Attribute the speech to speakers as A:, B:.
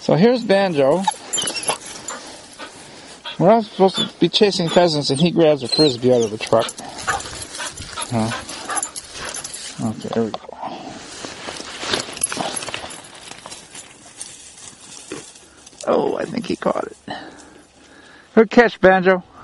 A: So here's Banjo. We're all supposed to be chasing pheasants, and he grabs a frisbee out of the truck. Okay, there we go. Oh, I think he caught it. Good catch, Banjo.